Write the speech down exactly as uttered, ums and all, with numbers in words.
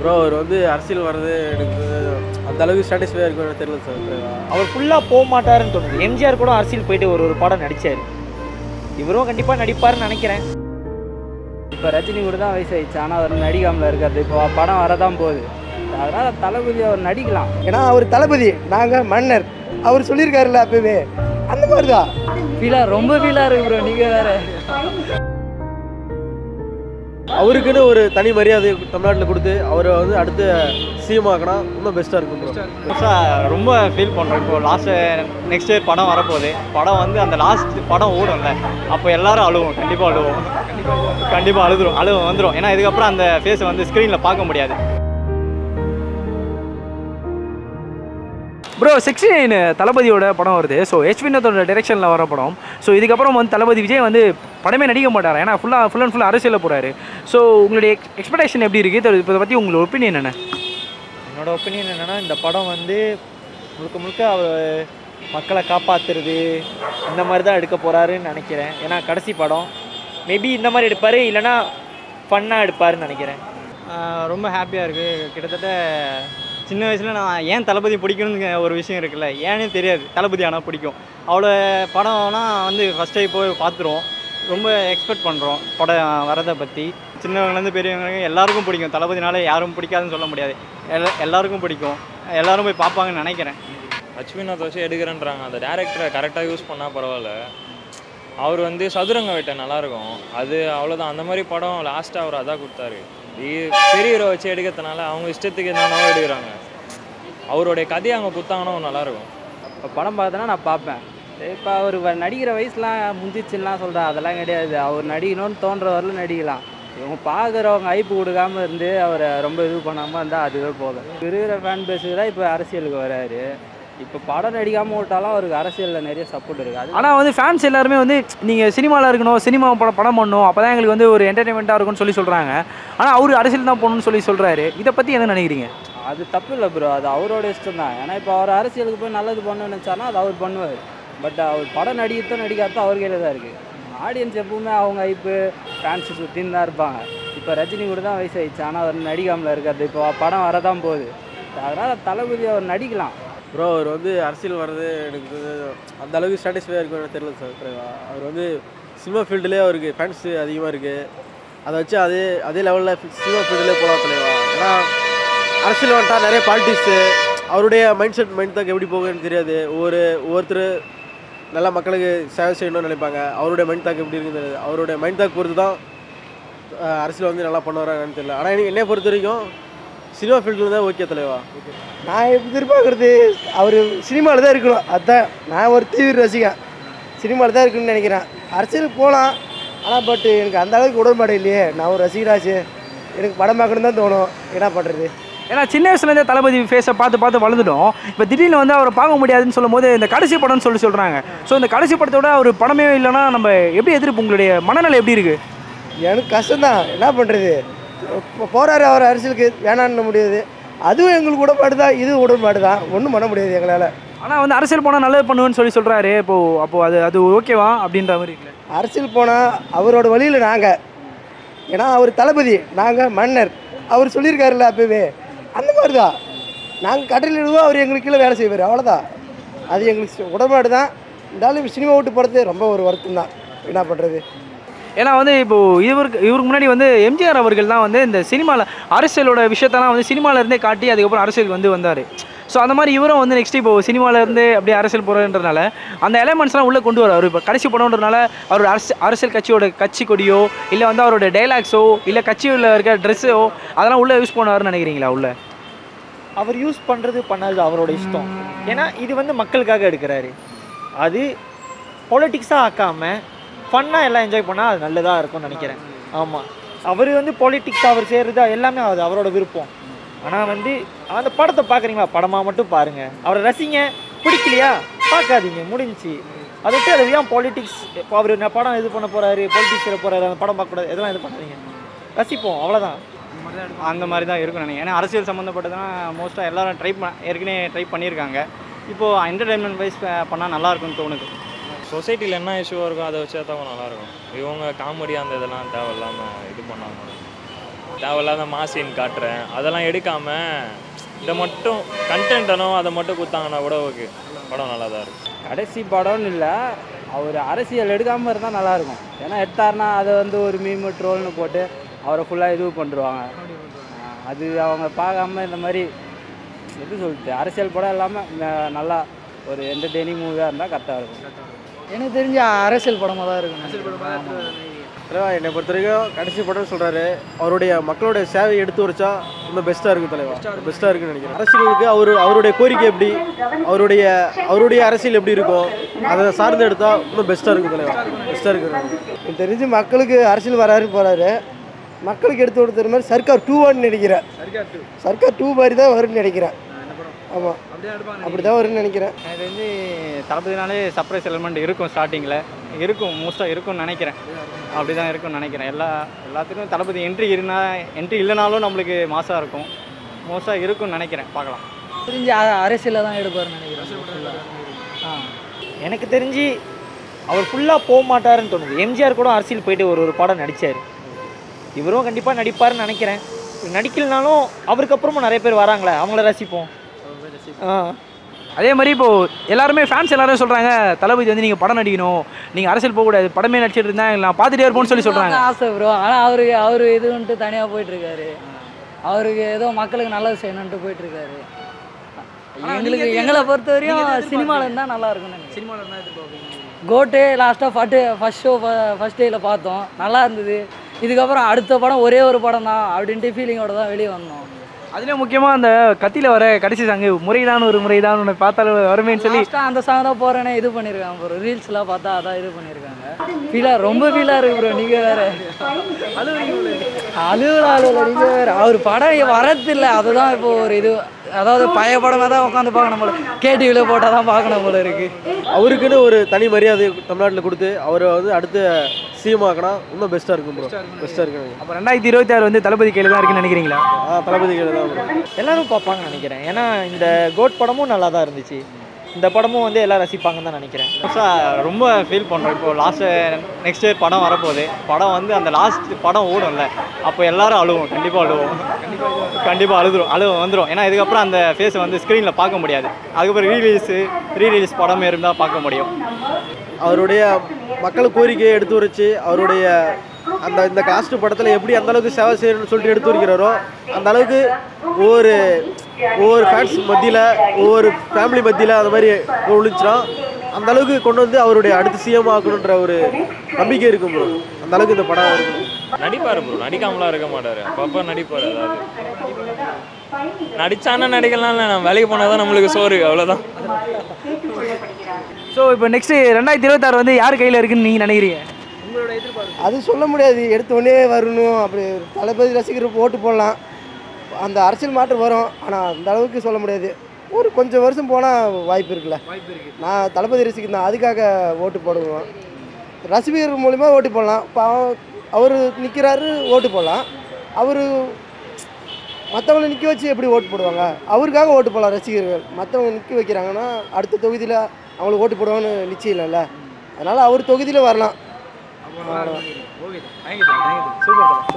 Bro அவர் வந்து அரசியல் வர்றது எனக்கு அந்த அளவுக்கு சாட்டிஸ்ஃபையாக இருக்கும்னு தெரியல சார். அவர் ஃபுல்லாக போக மாட்டாருன்னு தோணுது. எம்ஜிஆர் கூட அரசியல் போயிட்டு ஒரு ஒரு படம் நடித்தார். இவரும் கண்டிப்பாக நடிப்பாருன்னு நினைக்கிறேன். இப்போ ரஜினி கூட தான் வயசு ஆயிடுச்சு, ஆனால் அவர் நடிக்காமல் இருக்காது. இப்போ படம் வரதான் போகுது, அதனால் தளபதி அவர் நடிக்கலாம். ஏன்னா அவர் தளபதி, நாங்கள் மன்னர். அவர் சொல்லியிருக்காருல்ல அப்பவே, அந்த மாதிரி தான் ஃபீலாக ரொம்ப ஃபீலாக இருக்கு ப்ரோ. நீங்கள் வேறு அவருக்குன்னு ஒரு தனி மரியாதை தமிழ்நாட்டில் கொடுத்து அவரை வந்து அடுத்து சிஎம் ஆக்கினா இன்னும் பெஸ்ட்டாக இருக்கும் ப்ரோ. பெருசாக ரொம்ப ஃபீல் பண்ணுறோம். இப்போ லாஸ்ட்டு நெக்ஸ்ட் இயர் படம் வரப்போகுது. படம் வந்து அந்த லாஸ்ட் படம் ஓடும்ல, அப்போ எல்லாரும் அழுவோம். கண்டிப்பாக அழுவோம். கண்டிப்பாக அழுதுரும் அழுவோம் வந்துடும். ஏன்னா இதுக்கப்புறம் அந்த ஃபேஸை வந்து ஸ்க்ரீனில் பார்க்க முடியாது. ப்ரோ சிக்ஸ்டி நைன் தளபதியோட படம் வருது. ஸோ எச் வினோத்தோட டைரக்ஷனில் வர படம். ஸோ இதுக்கப்புறம் வந்து தளபதி விஜய் வந்து படமே நடிக்க மாட்டார், ஏன்னா ஃபுல்லாக ஃபுல் அண்ட் ஃபுல் அரசியலில் போகிறாரு. ஸோ உங்களுடைய எக்ஸ் எக்ஸ்பெக்டேஷன் எப்படி இருக்குது? இதை பற்றி உங்களோட ஒப்பீனியன் என்ன? என்னோடய ஒப்பீனியன் என்னென்னா, இந்த படம் வந்து முழுக்க முழுக்க அவர் மக்களை காப்பாற்றுறது இந்த மாதிரி தான் எடுக்க போகிறாருன்னு நினைக்கிறேன். ஏன்னா கடைசி படம் மேபி இந்த மாதிரி எடுப்பார், இல்லைனா ஃபன்னாக எடுப்பாருன்னு நினைக்கிறேன். ரொம்ப ஹாப்பியாக இருக்குது. கிட்டத்தட்ட சின்ன வயசில் நான் ஏன் தளபதி பிடிக்கணுங்க ஒரு விஷயம் இருக்குல்ல, ஏன்னே தெரியாது. தளபதி ஆனால் பிடிக்கும். அவ்வளோ படம்னா வந்து ஃபஸ்ட் டைம் போய் பார்த்துருவோம். ரொம்ப எக்ஸ்பெக்ட் பண்ணுறோம் படம் வரதை பற்றி. சின்னவங்கலேருந்து பெரியவங்க எல்லாருக்கும் பிடிக்கும். தளபதினால யாரும் பிடிக்காதுன்னு சொல்ல முடியாது, எல்லா எல்லாருக்கும் பிடிக்கும். எல்லோரும் போய் பார்ப்பாங்கன்னு நினைக்கிறேன். அச்சுவினோத்தை வச்சு எடுக்கிறேன்றாங்க. அந்த டேரக்டரை கரெக்டாக யூஸ் பண்ணால் பரவாயில்ல. அவர் வந்து சதுரங்க வேட்டை நல்லாயிருக்கும், அது அவ்வளோதான். அந்த மாதிரி படம் லாஸ்ட்டாக அவர் அதான் கொடுத்தாரு. பெரிய ஹீரோ வச்சு எடுக்கிறதுனால அவங்க இஷ்டத்துக்கு என்னென்னவோ எடுக்கிறாங்க. அவருடைய கதையை அவங்க கொடுத்தாங்கன்னா நல்லாயிருக்கும். இப்போ படம் பார்த்தோன்னா நான் பார்ப்பேன். இப்போ அவர் நடிக்கிற வயசுலாம் முந்திச்சுலாம் சொல்கிறேன், அதெல்லாம் கிடையாது. அவர் நடிக்கணும்னு தோன்ற வரலும் நடிக்கலாம். இவங்க பார்க்குறவங்க ஐப்பு கொடுக்காமல் இருந்து அவரை ரொம்ப இது பண்ணாமல் இருந்தால் அதுவே போதும். இருக்கிற ஃபேன் பேஸுக்கு தான் இப்போ அரசியலுக்கு வராரு. இப்போ படம் நடிக்காமல் விட்டாலும் அவருக்கு அரசியலில் நிறைய சப்போர்ட் இருக்குது. ஆனால் வந்து ஃபேன்ஸ் எல்லாருமே வந்து நீங்கள் சினிமாவில் இருக்கணும், சினிமா படம் படம் பண்ணணும், அப்போ தான் எங்களுக்கு வந்து ஒரு என்டர்டைன்மெண்ட்டாக இருக்கும்னு சொல்லி சொல்கிறாங்க. ஆனால் அவர் அரசியல் தான் போகணும்னு சொல்லி சொல்கிறாரு. இதை பற்றி என்ன நினைக்கிறீங்க? அது தப்பு இல்லை ப்ரோ, அது அவரோட இஷ்டம் தான். ஏன்னா இப்போ அவர் அரசியலுக்கு போய் நல்லது பண்ணணும்னு நினச்சாருன்னா அது அவர் பண்ணுவார். பட் அவர் படம் நடிக்கிறதோ நடிக்காதோ அவர் கையில் தான் இருக்குது. ஆடியன்ஸ் எப்பவுமே அவங்க ஐப்பு ஃபேன்ஸு சுற்றின்னு தான் இருப்பாங்க. இப்போ ரஜினி கூட தான் வயசு ஆயிடுச்சு, ஆனால் அவர் நடிக்காமல் இருக்காது. இப்போ படம் வரதான் போகுது, அதனால் தளபதி அவர் நடிக்கலாம். ப்ரோ அவர் வந்து அரசியல் வர்றது எனக்கு அந்த அளவுக்கு சாட்டிஸ்ஃபையாக இருக்கும்னு தெரியல சார். அவர் வந்து சினிமா ஃபீல்டுலேயே அவருக்கு ஃபேன்ஸு அதிகமாக இருக்குது. அதை வச்சு அதே அதே லெவலில் சினிமா ஃபீல்டுலேயே போகலாம் தலைவா. ஏன்னா அரசியல் வந்துட்டா நிறைய பாலிட்டிக்ஸு, அவருடைய மைண்ட் செட் மைண்ட் தாக்கு எப்படி போகுதுன்னு தெரியாது. ஒவ்வொரு ஒவ்வொருத்தர் நல்லா மக்களுக்கு சேவை செய்யணும்னு நினைப்பாங்க. அவருடைய மைண்ட் தாக்கு எப்படி இருக்குன்னு தெரியாது. அவருடைய மைண்ட் தாக்கு பொறுத்து தான் அரசியல் வந்து நல்லா பண்ணுவாரான்னு தெரியல. ஆனால் எனக்கு என்னை பொறுத்த வரைக்கும் சினிமா ஃபீல்டில் தான் ஓகே தலைவா. நான் எதிர்பார்க்குறது அவர் சினிமாவில் தான் இருக்கணும். அதுதான் நான் ஒரு தீவிர ரசிகன். சினிமாவில் தான் இருக்குன்னு நினைக்கிறேன். அரசியலுக்கு போகலாம், ஆனால் பட் எனக்கு அந்த அளவுக்கு உடன்பாடு இல்லையே. நான் ஒரு ரசிகராச்சு, எனக்கு படம் பார்க்கணும் தான் தோணும். என்ன பண்ணுறது? ஏன்னா சின்ன வயசுலேருந்தே தளபதி ஃபேஸை பார்த்து பார்த்து வளர்ந்துட்டோம். இப்போ திடீர்னு வந்து அவரை பார்க்க முடியாதுன்னு சொல்லும் போது இந்த கடைசி படம்னு சொல்லி சொல்கிறாங்க. ஸோ இந்த கடைசி படத்தோட ஒரு படமே இல்லைன்னா நம்ம எப்படி எதிர்ப்பு? உங்களுடைய மனநிலை எப்படி இருக்குது? எனக்கு கஷ்டம்தான், என்ன பண்ணுறது? இப்போ போகிறாரு அவர் அரசியலுக்கு, வேணான்னு முடியாது. அதுவும் எங்களுக்கு உடன்பாடு தான், இது உடன்பாடு தான், ஒன்றும் பண்ண முடியாது எங்களால். ஆனால் வந்து அரசியல் போனால் நல்லது பண்ணுவேன்னு சொல்லி சொல்கிறாரு. இப்போது அப்போது அது அது ஓகேவா அப்படின்ற மாதிரி இல்லை? அரசியல் போனால் அவரோட வழியில் நாங்கள், ஏன்னா அவர் தளபதி, நாங்கள் மன்னர். அவர் சொல்லியிருக்காருல்ல அப்பவே, அந்த மாதிரி தான். நாங்கள் கடையில் எழுதுவோம், அவர் எங்களுக்கு கீழே வேலை செய்வார், அவ்வளோதான். அது எங்களுக்கு உடன்பாடு தான். இருந்தாலும் சினிமா விட்டு போகிறது ரொம்ப ஒரு வருத்தம் தான். என்ன பண்ணுறது? ஏன்னா வந்து இப்போது இவருக்கு இவருக்கு முன்னாடி வந்து எம்ஜிஆர் அவர்கள் தான் வந்து இந்த சினிமாவில் அரசியலோட விஷயத்தெல்லாம் வந்து சினிமாவிலேருந்தே காட்டி அதுக்கப்புறம் அரசியலுக்கு வந்து வந்தார். ஸோ அந்த மாதிரி இவரும் வந்து நெக்ஸ்ட் இப்போ சினிமாவிலேருந்து அப்படியே அரசியல் போகிறன்றதுனால அந்த எலமெண்ட்ஸ்லாம் உள்ளே கொண்டு வரார். இப்போ கடைசி படம்ன்றதுனால அவரோட அரசு அரசியல் கட்சியோட கட்சி கொடியோ இல்லை வந்து அவரோட டைலாக்ஸோ இல்லை கட்சியில் இருக்க ட்ரெஸ்ஸோ அதெல்லாம் உள்ளே யூஸ் பண்ணுவார்னு நினைக்கிறீங்களா? உள்ள அவர் யூஸ் பண்ணுறது பண்ணாது அவரோட இஷ்டம். ஏன்னா இது வந்து மக்களுக்காக எடுக்கிறாரு. அது பொலிட்டிக்ஸாக ஆக்காமல் ஃபன்னாக எல்லாம் என்ஜாய் பண்ணால் அது நல்லதாக இருக்கும்னு நினைக்கிறேன். ஆமாம், அவர் வந்து பொலிட்டிக்ஸ் அவர் செய்கிறது எல்லாமே அது அவரோட விருப்பம். ஆனால் வந்து அந்த படத்தை பார்க்குறீங்களா, படமாக மட்டும் பாருங்கள், அவரை ரசிங்க. பிடிக்கலையா பார்க்காதீங்க, முடிஞ்சிச்சு. அதை விட்டு அதை ஏன் பாலிட்டிக்ஸ் இப்போ அவர் நான் படம் இது பண்ண போகிறாரு, பொலிட்டிக்ஸில் போகிறாரு, அந்த படம் பார்க்கக்கூடாது, எதெல்லாம் இது பண்ணுறீங்க? ரசிப்போம், அவ்வளோதான். அந்த மாதிரி தான் இருக்கும் நினைக்கிறேன். ஏன்னா அரசியல் சம்மந்தப்பட்டதுன்னா மோஸ்ட்டாக எல்லோரும் ட்ரை பண்ண ஏற்கனவே ட்ரை பண்ணியிருக்காங்க. இப்போது என்டர்டைன்மெண்ட் வைஸ் பண்ணால் நல்லாயிருக்குன்னு தோணுது. சொசைட்டியில் என்ன இஷ்யூவாக இருக்கும் அதை வச்சா தான் நல்லாயிருக்கும். இவங்க காமெடி அந்த இதெல்லாம் தேவையில்லாமல் இது பண்ணாமல் தேவையில்லாத மாசின் காட்டுறேன் அதெல்லாம் எடுக்காமல் இதை மட்டும் கண்டென்ட்டனும் அதை மட்டும் கொடுத்தாங்கன்னா கூட ஓகே படம் நல்லா தான் இருக்கும். கடைசி படம்னு இல்லை, அவர் அரசியல் எடுக்காமல் இருந்தால் நல்லாயிருக்கும். ஏன்னா எடுத்தாருன்னா அதை வந்து ஒரு மீம் ட்ரோல்னு போட்டு அவரை ஃபுல்லாக இது பண்ணுருவாங்க. அது அவங்க பார்க்காம இந்த மாதிரி எப்படி சொல்லிட்டு அரசியல் படம் இல்லாமல் நல்லா ஒரு என்டர்டெய்னிங் மூவியாக இருந்தால் கரெக்டாக இருக்கும். எனக்கு தெரிஞ்ச அரசியல் படமாக தான் இருக்கும். தலைவா என்னை பொறுத்த வரைக்கும் கடைசி படம்னு சொல்கிறாரு, அவருடைய மக்களுடைய சேவை எடுத்து வச்சா இன்னும் பெஸ்ட்டாக இருக்கும் தலைவா, பெஸ்ட்டாக இருக்குன்னு நினைக்கிறேன். அரசியலுக்கு அவர் அவருடைய கோரிக்கை எப்படி, அவருடைய அவருடைய அரசியல் எப்படி இருக்கும் அதை சார்ந்து எடுத்தால் இன்னும் பெஸ்ட்டாக இருக்கும் தலைவா, பெஸ்ட்டாக இருக்கு. எனக்கு தெரிஞ்சு மக்களுக்கு அரசியல் வராரு போகிறாரு, மக்களுக்கு எடுத்து கொடுத்துற மாதிரி சர்க்கார் டூவான்னு நினைக்கிறேன். சர்க்கார் டூ மாதிரி தான் வரும்னு நினைக்கிறேன். ஆமாம், அப்படி தான் வரும்னு நினைக்கிறேன். எனக்கு தெரிஞ்சு தளபதினாலே சர்ப்ரைஸ் எலிமெண்ட் இருக்கும், ஸ்டார்டிங்கில் இருக்கும், மோஸ்ட்டாக இருக்கும்னு நினைக்கிறேன். அப்படி தான் இருக்கும்னு நினைக்கிறேன். எல்லா எல்லாத்துக்கும் தளபதி என்ட்ரி இருந்தால் என்ட்ரி இல்லைனாலும் நம்மளுக்கு மாசாக இருக்கும், மோஸ்ட்டாக இருக்கும்னு நினைக்கிறேன். பார்க்கலாம். தெரிஞ்சு அரசியலில் தான் எடுப்பாருன்னு நினைக்கிறேன். ஆ எனக்கு தெரிஞ்சு அவர் ஃபுல்லாக போக மாட்டாருன்னு தோணுது. எம்ஜிஆர் கூட அரசியல் போயிட்டு ஒரு ஒரு படம் நடித்தார், இவரும் கண்டிப்பாக நடிப்பாருன்னு நினைக்கிறேன். நடிக்கலனாலும் அவருக்கு அப்புறமா நிறைய பேர் வராங்களே, அவங்கள ரசிப்போம். ஆ அதே மாதிரி இப்போது எல்லாருமே ஃபேன்ஸ் எல்லாரும் சொல்கிறாங்க, தளபதி வந்து நீங்கள் படம் நடிக்கணும், நீங்கள் அரசியல் போகக்கூடாது, படமே நடிச்சிட்டு இருந்தா நான் பார்த்துட்டே இருப்போம்னு சொல்லி சொல்கிறாங்க. ஆசை ப்ரோ, ஆனால் அவருக்கு அவர் இதுன்ட்டு தனியாக போயிட்டுருக்காரு. அவருக்கு ஏதோ மக்களுக்கு நல்லது செய்யணுன்ட்டு போயிட்டுருக்காரு. எங்களுக்கு எங்களை பொறுத்த வரையும் சினிமாவில் இருந்தால் நல்லா இருக்கும்னு சினிமாவில் இருந்தால் எதிர்பார்ப்பீங்க. கோட்டே லாஸ்ட்டாக ஃபட்டு ஃபஸ்ட் ஷோ ஃபஸ்ட் டேயில் பார்த்தோம், நல்லா இருந்தது. இதுக்கப்புறம் அடுத்த படம் ஒரே ஒரு படம் தான் அப்படின்ட்டு ஃபீலிங்கோட தான் வெளியே வந்தோம். அதுலேயும் முக்கியமாக அந்த கத்தியில் வர கடைசி சாங்கு முறைதான் ஒரு முறைதான் ஒன்று பார்த்தாலும் வருமேன்னு சொல்லி அந்த சாங் தான் போகிறேனே இது பண்ணியிருக்காங்க ப்ரோ. ரீல்ஸ்லாம் பார்த்தா அதான் இது பண்ணியிருக்காங்க. ஃபீலாக ரொம்ப ஃபீலாக இருக்குது ப்ரோ. நீங்கள் வேறு அழுவலா அழுவல நீங்கள் வேறு. அவர் படம் வரதில்லை, அதுதான் இப்போ ஒரு இது. அதாவது பழைய படமாக தான் உட்காந்து பார்க்கணும் போல, கேடிவியில் போட்டால் தான் பார்க்கணும் போல இருக்குது. அவருக்குன்னு ஒரு தனி மரியாதை தமிழ்நாட்டில் கொடுத்து அவரை வந்து அடுத்த சிஎம் ஆக்கினா இன்னும் பெஸ்ட்டாக இருக்கும் ப்ரோ, பெஸ்ட்டாக இருக்கு. அப்போ ரெண்டாயிரத்தி இருபத்தி ஆறு வந்து தளபதி கையில் தான் இருக்குன்னு நினைக்கிறீங்களா? ஆ தளபதி கையில் தான் ப்ரோ. எல்லோரும் பார்ப்பாங்கன்னு நினைக்கிறேன். ஏன்னா இந்த கோட் படமும் நல்லா தான் இருந்துச்சு, இந்த படமும் வந்து எல்லாம் ரசிப்பாங்கன்னு தான் நினைக்கிறேன். ரொம்ப ஃபீல் பண்ணுறோம். இப்போ லாஸ்ட்டு நெக்ஸ்ட் இயர் படம் வரப்போகுது. படம் வந்து அந்த லாஸ்ட் படம் ஓடும்ல, அப்போ எல்லாரும் அழுவோம், கண்டிப்பாக அழுவோம், கண்டிப்பாக அழுதுரும் அழுவ வந்துடும். ஏன்னா இதுக்கப்புறம் அந்த ஃபேஸை வந்து ஸ்க்ரீனில் பார்க்க முடியாது. அதுக்கப்புறம் ரீலீஸு ரீ ரிலீஸ் படமே இருந்தால் பார்க்க முடியும். அவருடைய மக்கள் கோரிக்கையை எடுத்து வச்சு அவருடைய அந்த இந்த காஸ்ட் படத்தில் எப்படி அந்த அளவுக்கு சேவை செய்யணும்னு சொல்லிட்டு எடுத்து வைக்கிறாரோ அந்த அளவுக்கு ஒவ்வொரு ஒவ்வொரு ஃபேன்ஸ் மத்தியில் ஒவ்வொரு ஃபேமிலி மத்தியில் அந்த மாதிரி ஒழிச்சுனா அந்த அளவுக்கு கொண்டு வந்து அவருடைய அடுத்த சிஎம் ஆக்கணுன்ற ஒரு நம்பிக்கை இருக்கும் ப்ரோ. அந்த அளவுக்கு இந்த படம் இருக்கும். நடிப்பார் ப்ரோ, நடிக்காமலாம் இருக்க மாட்டார், அப்பப்போ நடிப்பார். அதாவது நடிச்சானா நடிக்கலாம், இல்லை நம்ம வேலைக்கு போனால் தான் நம்மளுக்கு சோறு, அவ்வளோதான். ஸோ இப்போ நெக்ஸ்ட்டு ரெண்டாயிரத்தி இருபத்தாறு வந்து யார் கையில் இருக்குன்னு நீங்கள் நினைக்கிறீங்க? அது சொல்ல முடியாது, எடுத்த உடனே வரணும். அப்படி தளபதி ரசிகர் ஓட்டு போடலாம், அந்த அரசியல் மாற்றம் வரும். ஆனால் அந்த அளவுக்கு சொல்ல முடியாது. ஒரு கொஞ்சம் வருஷம் போனால் வாய்ப்பு இருக்குல்ல. நான் தளபதி ரசிகர் தான், அதுக்காக ஓட்டு போடுவோம். ரசிகர் மூலிமா ஓட்டு போடலாம். இப்போ அவர் நிற்கிறாரு, ஓட்டு போடலாம். அவர் மற்றவங்களை நிற்க வச்சு எப்படி ஓட்டு போடுவாங்க? அவருக்காக ஓட்டு போடலாம் ரசிகர்கள். மற்றவங்க நிற்க வைக்கிறாங்கன்னா அடுத்த தொகுதியில் அவங்களுக்கு ஓட்டு போடுவாங்கன்னு நிச்சயம் இல்லைல்ல. அதனால் அவர் தொகுதியில் வரலாம். Okay, thank you sir, thank you sir, super.